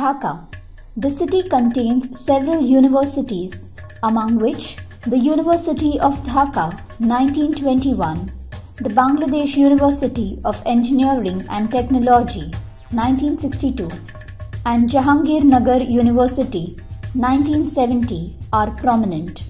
Dhaka. The city contains several universities, among which the University of Dhaka 1921, the Bangladesh University of Engineering and Technology 1962, and Jahangir Nagar University 1970 are prominent.